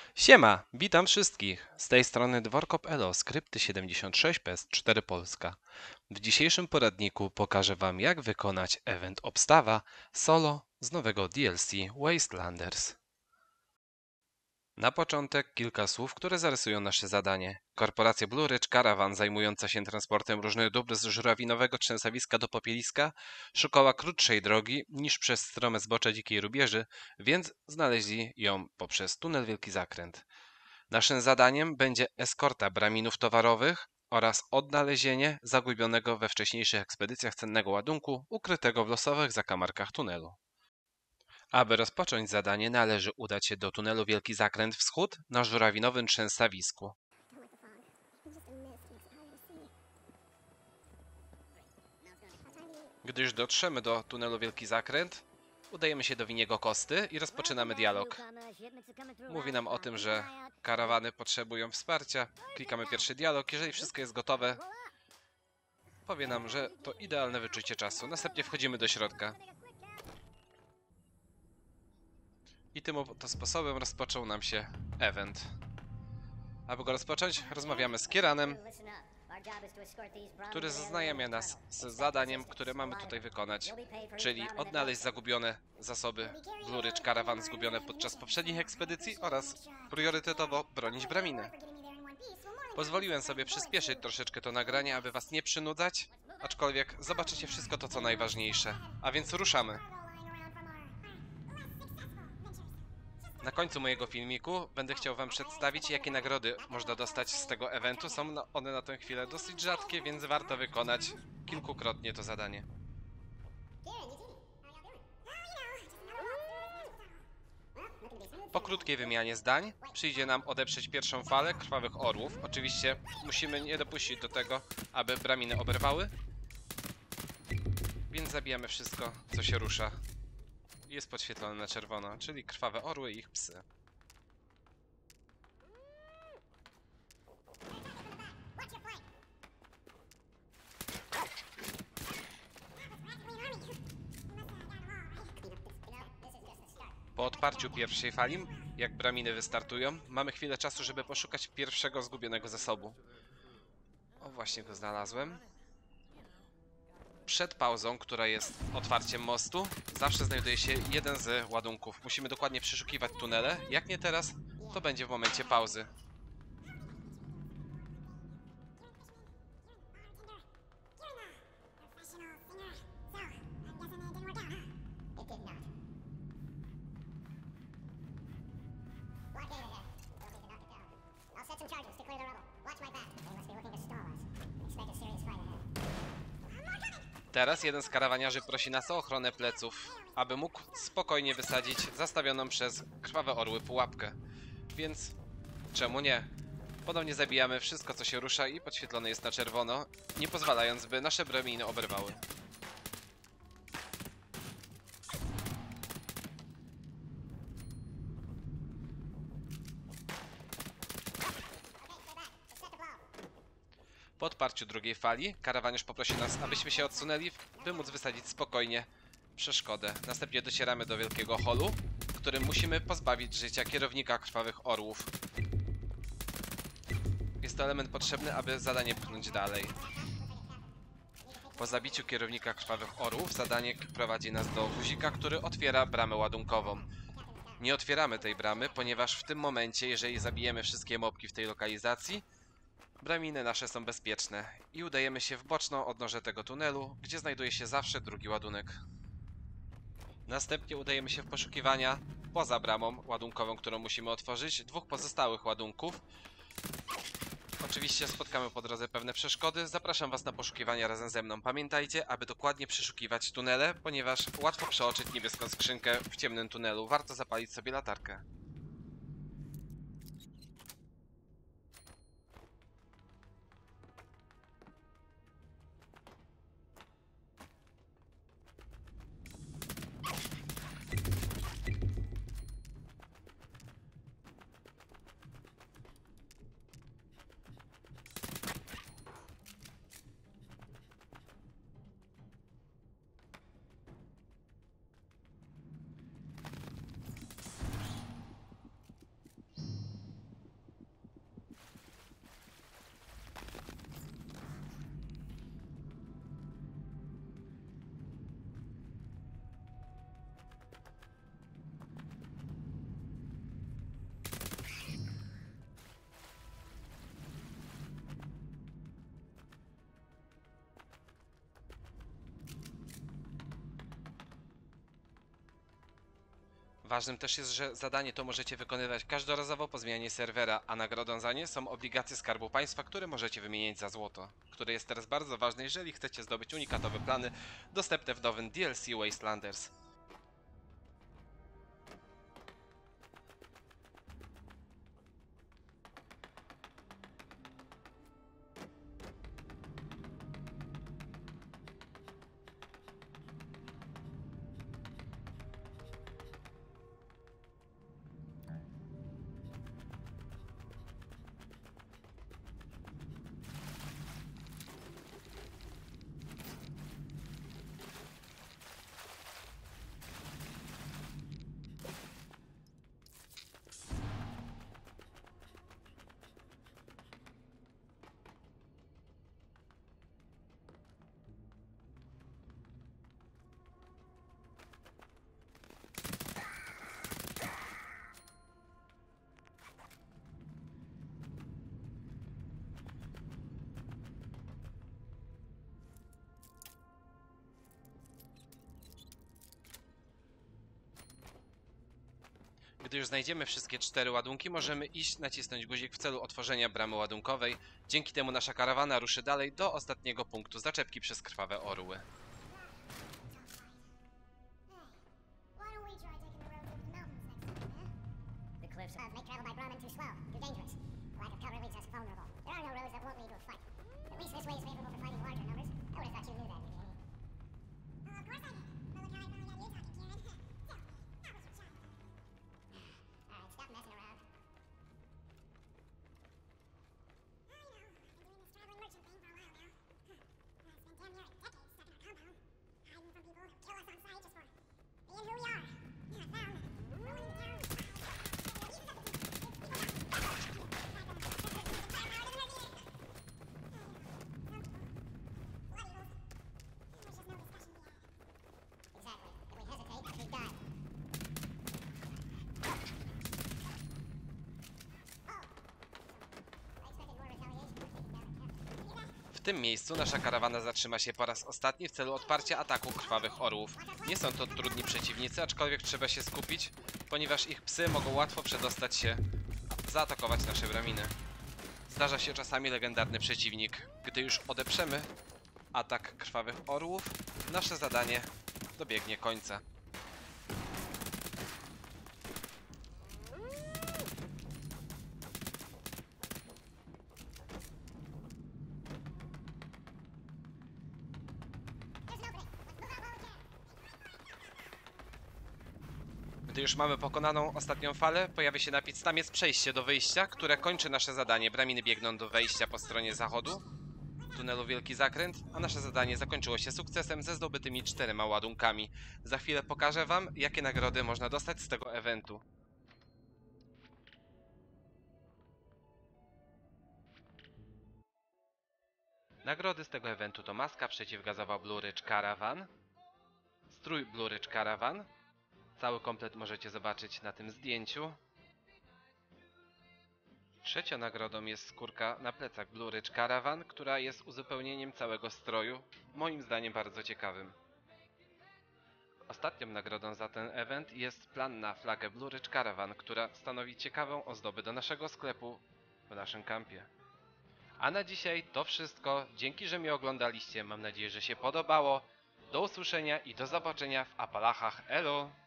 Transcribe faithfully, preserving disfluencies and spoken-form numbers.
Siema, witam wszystkich. Z tej strony Dworkop Elo, skrypty siedemdziesiąt sześć P S cztery Polska. W dzisiejszym poradniku pokażę Wam, jak wykonać event obstawa solo z nowego D L C Wastelanders. Na początek kilka słów, które zarysują nasze zadanie. Korporacja Blue Ridge Caravan, zajmująca się transportem różnych dóbr z żurawinowego trzęsawiska do popieliska, szukała krótszej drogi niż przez strome zbocze dzikiej rubieży, więc znaleźli ją poprzez tunel Wielki Zakręt. Naszym zadaniem będzie eskorta braminów towarowych oraz odnalezienie zagubionego we wcześniejszych ekspedycjach cennego ładunku ukrytego w losowych zakamarkach tunelu. Aby rozpocząć zadanie, należy udać się do tunelu Wielki Zakręt Wschód na żurawinowym trzęsawisku. Gdy już dotrzemy do tunelu Wielki Zakręt, udajemy się do Winiego Kosty i rozpoczynamy dialog. Mówi nam o tym, że karawany potrzebują wsparcia. Klikamy pierwszy dialog. Jeżeli wszystko jest gotowe, powie nam, że to idealne wyczucie czasu. Następnie wchodzimy do środka. I tym oto sposobem rozpoczął nam się event. Aby go rozpocząć, rozmawiamy z Kieranem, który zaznajamia nas z zadaniem, które mamy tutaj wykonać, czyli odnaleźć zagubione zasoby Blue Ridge Caravan zgubione podczas poprzednich ekspedycji oraz priorytetowo bronić braminy. Pozwoliłem sobie przyspieszyć troszeczkę to nagranie, aby was nie przynudzać, aczkolwiek zobaczycie wszystko to, co najważniejsze. A więc ruszamy. Na końcu mojego filmiku będę chciał wam przedstawić, jakie nagrody można dostać z tego eventu. Są one na tę chwilę dosyć rzadkie, więc warto wykonać kilkukrotnie to zadanie. Po krótkiej wymianie zdań przyjdzie nam odeprzeć pierwszą falę krwawych orłów. Oczywiście musimy nie dopuścić do tego, aby braminy oberwały, więc zabijamy wszystko, co się rusza. Jest podświetlone na czerwono, czyli krwawe orły i ich psy. Po odparciu pierwszej fali, jak braminy wystartują, mamy chwilę czasu, żeby poszukać pierwszego zgubionego zasobu. O, właśnie go znalazłem. Przed pauzą, która jest otwarciem mostu, zawsze znajduje się jeden z ładunków. Musimy dokładnie przeszukiwać tunele. Jak nie teraz, to będzie w momencie pauzy. Teraz jeden z karawaniarzy prosi nas o ochronę pleców, aby mógł spokojnie wysadzić zastawioną przez krwawe orły pułapkę. Więc czemu nie? Ponownie zabijamy wszystko, co się rusza i podświetlone jest na czerwono, nie pozwalając, by nasze braminy oberwały. Po odparciu drugiej fali, karawaniarz poprosi nas, abyśmy się odsunęli, by móc wysadzić spokojnie przeszkodę. Następnie docieramy do wielkiego holu, w którym musimy pozbawić życia kierownika krwawych orłów. Jest to element potrzebny, aby zadanie pchnąć dalej. Po zabiciu kierownika krwawych orłów, zadanie prowadzi nas do guzika, który otwiera bramę ładunkową. Nie otwieramy tej bramy, ponieważ w tym momencie, jeżeli zabijemy wszystkie mopki w tej lokalizacji, braminy nasze są bezpieczne i udajemy się w boczną odnożę tego tunelu, gdzie znajduje się zawsze drugi ładunek. Następnie udajemy się w poszukiwania poza bramą ładunkową, którą musimy otworzyć, dwóch pozostałych ładunków. Oczywiście spotkamy po drodze pewne przeszkody. Zapraszam was na poszukiwania razem ze mną. Pamiętajcie, aby dokładnie przeszukiwać tunele, ponieważ łatwo przeoczyć niebieską skrzynkę w ciemnym tunelu. Warto zapalić sobie latarkę. Ważnym też jest, że zadanie to możecie wykonywać każdorazowo po zmianie serwera, a nagrodą za nie są obligacje Skarbu Państwa, które możecie wymienić za złoto, które jest teraz bardzo ważne, jeżeli chcecie zdobyć unikatowe plany dostępne w nowym D L C Wastelanders. Gdy już znajdziemy wszystkie cztery ładunki, możemy iść nacisnąć guzik w celu otworzenia bramy ładunkowej. Dzięki temu nasza karawana ruszy dalej do ostatniego punktu zaczepki przez krwawe orły. W tym miejscu nasza karawana zatrzyma się po raz ostatni w celu odparcia ataku krwawych orłów. Nie są to trudni przeciwnicy, aczkolwiek trzeba się skupić, ponieważ ich psy mogą łatwo przedostać się, zaatakować nasze braminy. Zdarza się czasami legendarny przeciwnik. Gdy już odeprzemy atak krwawych orłów, nasze zadanie dobiegnie końca. Gdy już mamy pokonaną ostatnią falę, pojawia się napis "Tam jest przejście do wyjścia", które kończy nasze zadanie. Braminy biegną do wejścia po stronie zachodu tunelu Wielki Zakręt, a nasze zadanie zakończyło się sukcesem ze zdobytymi czterema ładunkami. Za chwilę pokażę wam, jakie nagrody można dostać z tego eventu. Nagrody z tego eventu to maska przeciwgazowa Blue Ridge Caravan, strój Blue Ridge Caravan, cały komplet możecie zobaczyć na tym zdjęciu. Trzecią nagrodą jest skórka na plecach Blue Ridge Caravan, która jest uzupełnieniem całego stroju, moim zdaniem bardzo ciekawym. Ostatnią nagrodą za ten event jest plan na flagę Blue Ridge Caravan, która stanowi ciekawą ozdobę do naszego sklepu w naszym kampie. A na dzisiaj to wszystko. Dzięki, że mnie oglądaliście. Mam nadzieję, że się podobało. Do usłyszenia i do zobaczenia w Apalachach. Elo!